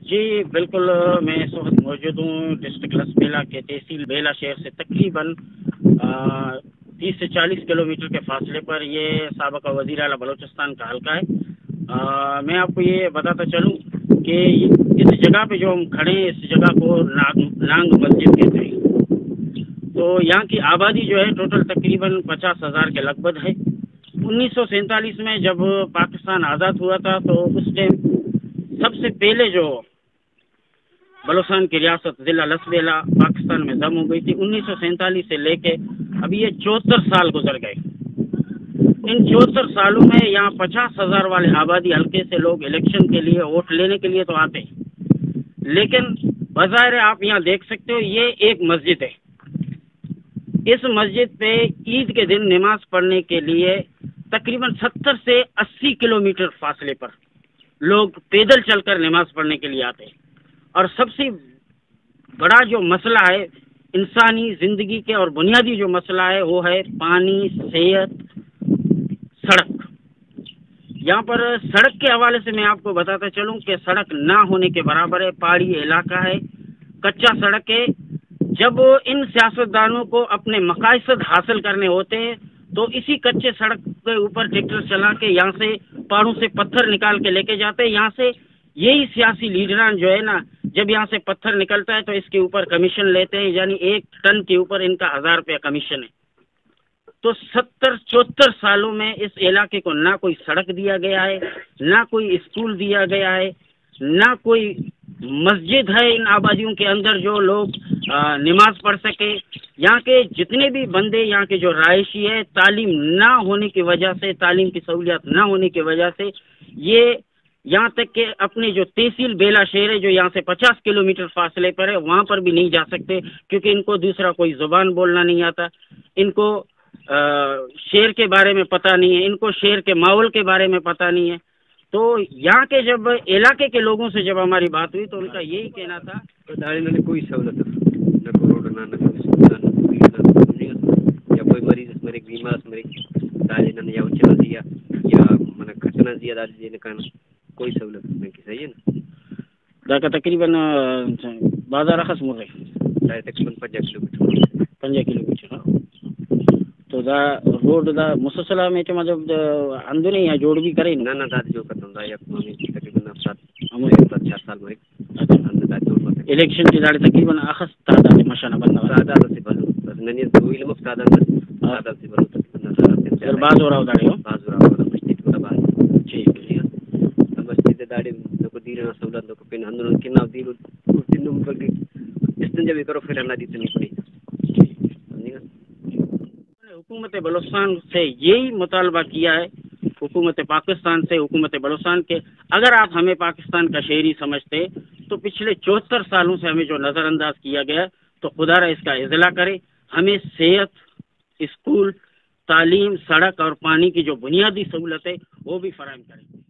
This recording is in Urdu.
جی بالکل، میں اس وقت موجود ہوں ڈسٹرکٹ لسبیلا کے تحصیل بیلا شہر سے تقریباً 30 سے 40 کلومیٹر کے فاصلے پر یہ سابقہ وزیر اعلیٰ بلوچستان کا حلقہ ہے۔ میں آپ کو یہ بتاتا چلوں کہ اس جگہ پہ جو ہم کھڑے ہیں اس جگہ کو نانگ مسجد کہتے ہیں۔ تو یہاں کی آبادی جو ہے ٹوٹل تقریباً 50,000 کے لگ بھگ ہے۔ 1947 میں جب پاکستان آزاد ہوا تھا تو اس ٹائم سب سے پہلے جو بلوچستان کی ریاست ضلع لسبیلا پاکستان میں ضم ہو گئی تھی 1947 سے لے کے ابھی یہ 74 سال گزر گئے۔ ان 74 سالوں میں یہاں 50,000 والے آبادی حلقے سے لوگ الیکشن کے لیے ووٹ لینے کے لیے تو آتے ہیں، لیکن بظاہر آپ یہاں دیکھ سکتے ہو یہ ایک مسجد ہے۔ اس مسجد پہ عید کے دن نماز پڑھنے کے لیے تقریباً 70 سے 80 کلومیٹر فاصلے پر لوگ پیدل چل کر نماز پڑھنے کے لیے آتے ہیں۔ اور سب سے بڑا جو مسئلہ ہے انسانی زندگی کے اور بنیادی جو مسئلہ ہے وہ ہے پانی، صحت، سڑک۔ یہاں پر سڑک کے حوالے سے میں آپ کو بتاتا چلوں کہ سڑک نہ ہونے کے برابر ہے، پہاڑی علاقہ ہے، کچا سڑک ہے۔ جب ان سیاستدانوں کو اپنے مقاصد حاصل کرنے ہوتے ہیں تو اسی کچے سڑک کے اوپر ٹریکٹر چلا کے یہاں سے پہاڑوں سے پتھر نکال کے لے کے جاتے ہیں۔ یہاں سے یہی سیاسی لیڈران جو ہے نا جب یہاں سے پتھر نکلتا ہے تو اس کے اوپر کمیشن لیتے ہیں، یعنی 1 ٹن کے اوپر ان کا 1000 روپیہ کمیشن ہے۔ تو 74 سالوں میں اس علاقے کو نہ کوئی سڑک دیا گیا ہے، نہ کوئی اسکول دیا گیا ہے، نہ کوئی مسجد ہے ان آبادیوں کے اندر جو لوگ نماز پڑھ سکے۔ یہاں کے جتنے بھی بندے یہاں کے جو رہائشی ہے تعلیم نہ ہونے کی وجہ سے، تعلیم کی سہولیات نہ ہونے کی وجہ سے یہ یہاں تک کہ اپنے جو تحصیل بیلا شہر ہے جو یہاں سے 50 کلومیٹر فاصلے پر ہے وہاں پر بھی نہیں جا سکتے، کیونکہ ان کو دوسرا کوئی زبان بولنا نہیں آتا، ان کو شہر کے بارے میں پتہ نہیں ہے، ان کو شہر کے ماحول کے بارے میں پتہ نہیں ہے۔ تو یہاں کے جب علاقے کے لوگوں سے جب ہماری بات ہوئی تو ان کا یہی کہنا تھا کہ کوئی سہولت نہ روڈ نہ یا کوئی مریض مرے بیمار مرے دالین یا چلا دیا یا من کھٹنا دیا دال دین کان کوئی سہولت نہیں کی صحیح ہے نا دا کا تقریباً بازار خاص مر رہے تقریباً 5 کلومیٹر تو دا روڈ دا مسلسلہ میں تو مطلب اندو نہیں ہے جوڑ بھی کرے نہ داد جو کرتا ہوں یا تقریباً 4 سال میں الیکشن کی داڑی تقریباً اخص تعداد مشانہ بننا تعداد سے بلو بس نہیں تو علم تعداد سے بلو تقریباً باز ہو رہا ہو داڑی ہو باز ہو رہا مسجد کو باز ٹھیک ہے مسجد داڑی کو دیرنا سہولت کو پن اندر کنا دیر دن بلکہ استنجا بھی کرو پھر اللہ دی تنی پڑی۔ حکومت بلوچستان سے یہی مطالبہ کیا ہے، حکومت پاکستان سے، حکومت بلوچستان کے اگر آپ ہمیں پاکستان کا شہری سمجھتے تو پچھلے 74 سالوں سے ہمیں جو نظر انداز کیا گیا تو خدا را اس کا اضلاع کرے، ہمیں صحت، اسکول، تعلیم، سڑک اور پانی کی جو بنیادی سہولت ہے وہ بھی فراہم کرے۔